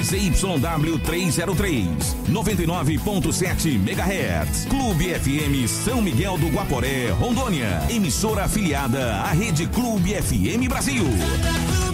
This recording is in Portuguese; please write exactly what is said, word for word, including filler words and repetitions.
Z Y W trezentos e três, noventa e nove ponto sete megahertz. Clube F M São Miguel do Guaporé, Rondônia. Emissora afiliada à Rede Clube F M Brasil.